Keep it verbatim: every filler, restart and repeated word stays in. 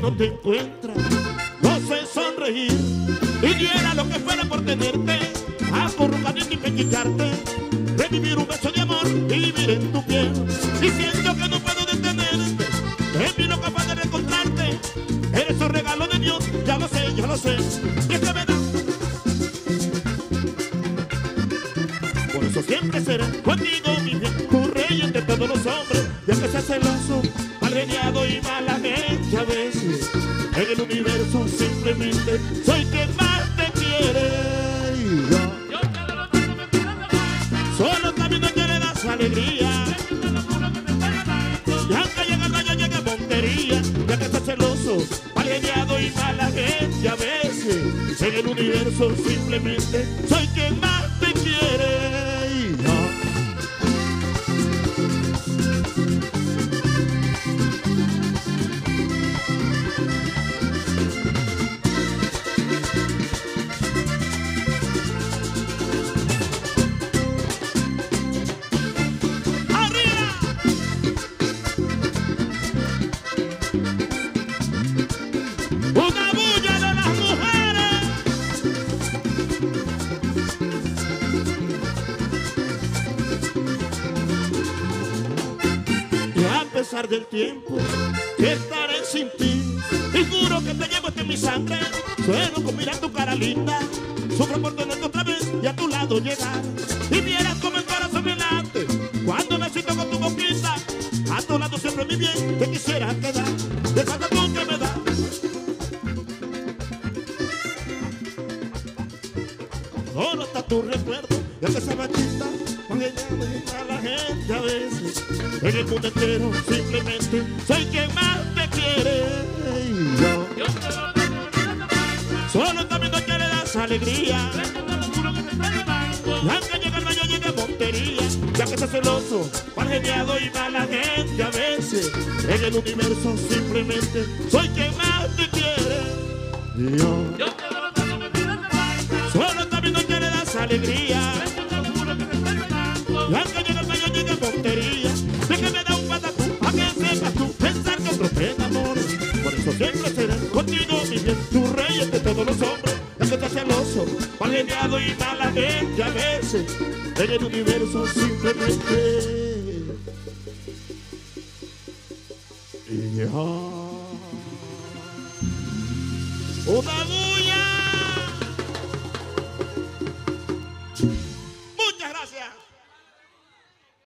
no te encuentra, no sé sonreír y diera lo que fuera por tenerte, acurrucadito y pellizcarte, revivir un beso de amor y vivir en tu piel. Y siento que no puedo detenerte, es mi loca capaz de encontrarte, eres un regalo de Dios, ya lo sé, ya lo sé, y es que me da. Por eso siempre seré contigo, mi bien, tu rey entre todos los hombres, ya que seas celoso, mal geniado y mala gente a veces. En el universo simplemente soy quien más te quiere. Yo, solo también que le das alegría. Y aunque llega el rayo, llega montería, ya que estás celoso, mal geniado y mala gente a veces. En el universo simplemente soy quien más te quiere. Una bulla de las mujeres. Y a pesar del tiempo que estaré sin ti, y juro que te llevo en mi sangre. Suelo con mirar tu cara linda, sufro por tenerte otra vez y a tu lado llegar. Y vieras como el corazón me late cuando me siento con tu boquita. A tu lado siempre, mi bien, te quisiera quedar. De falta tú que me das. Solo está tu recuerdo, ya que esa bachita van engañando a la gente a veces. En el mundo entero simplemente soy quien más te quiere. Yo, yo solo también no quiere das alegría. Y aunque llega el baño, llega montería, ya que estás celoso, mal geniado y mala gente a veces. En el universo simplemente soy quien más te quiere. Yo, yo solo también no quiere das alegría. Y aunque llega el baño, llega montería, de que me da un patatú, a que sepas tú pensar que otro te enamora. Por eso siempre seré contigo, mi bien, tu rey entre todos los hombres. Ya que estás celoso, mal geniado y mala gente a veces. En el universo simplemente y ya. Una bulla.